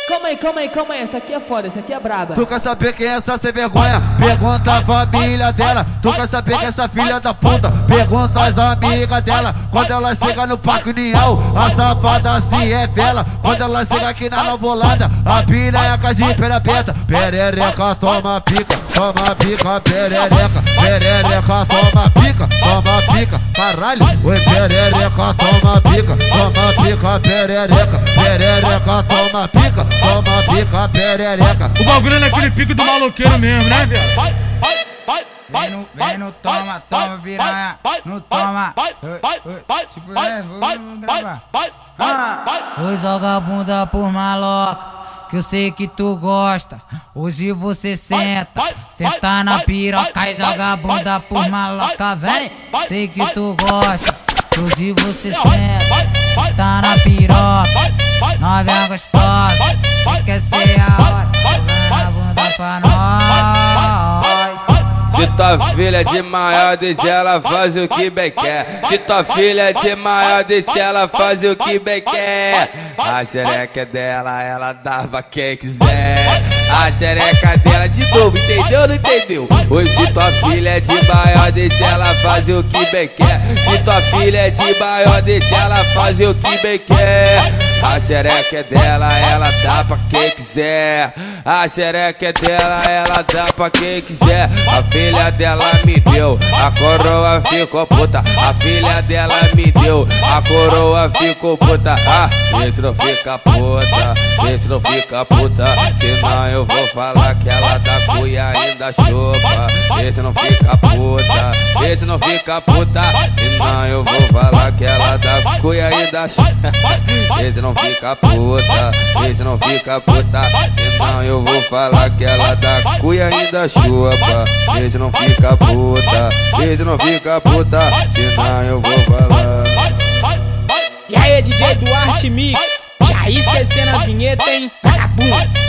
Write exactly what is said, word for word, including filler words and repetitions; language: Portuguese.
Calma aí, calma aí, calma aí, essa aqui é foda, essa aqui é braba. Tu quer saber quem é essa sem vergonha? Pergunta a família dela. Tu quer saber quem é essa filha da puta? Pergunta as amigas dela. Quando ela chega no Parque União, a safada se revela. Quando ela chega aqui na Nova Holanda, a piranha com as pernas abertas. Perereca, toma pica, toma pica, perereca. Perereca, toma pica, toma pica, caralho. Oi, perereca, toma pica, toma pica, perereca. Perereca, toma pica, toma pica, perereca. O bagulho é naquele pique do maloqueiro mesmo, né, velho? Vem no, vem no toma, toma piranha, no toma. Tipo, é, vou, vou gravar. Ah. Oi, joga a bunda por maloca, que eu sei que tu gosta. Hoje você senta, senta na piroca e joga a bunda por maloca, vem. Sei que tu gosta, hoje você senta, senta na piroca, novinha gostosa, quer ser a hora, joga a bunda pra nós. Se tua filha é de maior, deixa ela fazer o que bem quer. Se tua filha é de maior, deixa ela fazer o que bem quer. A xereca dela, ela dava quem quiser. A xereca dela de novo, entendeu ou não entendeu? Hoje tua filha é de maior, deixa ela fazer o que bem quer. Se tua filha é de maior, deixa ela fazer o que bem quer. A xereca é dela, ela dá pra quem quiser. A xereca é dela, ela dá pra quem quiser. A filha dela me deu, a coroa ficou puta. A filha dela me deu, a coroa ficou puta. Ah, esse não fica puta, esse não fica puta. Senão eu vou falar que ela dá cuia ainda chupa. Esse não fica puta, esse não fica puta. Senão eu vou falar que ela dá cuia ainda chupa. Esse não fica puta, esse não fica puta. Senão eu vou falar que ela dá cuia ainda chupa. Esse não fica puta, esse não fica puta. Senão eu vou falar. E aí, D J Duarte Mix, já esquecendo a vinheta, hein? Vagabundo.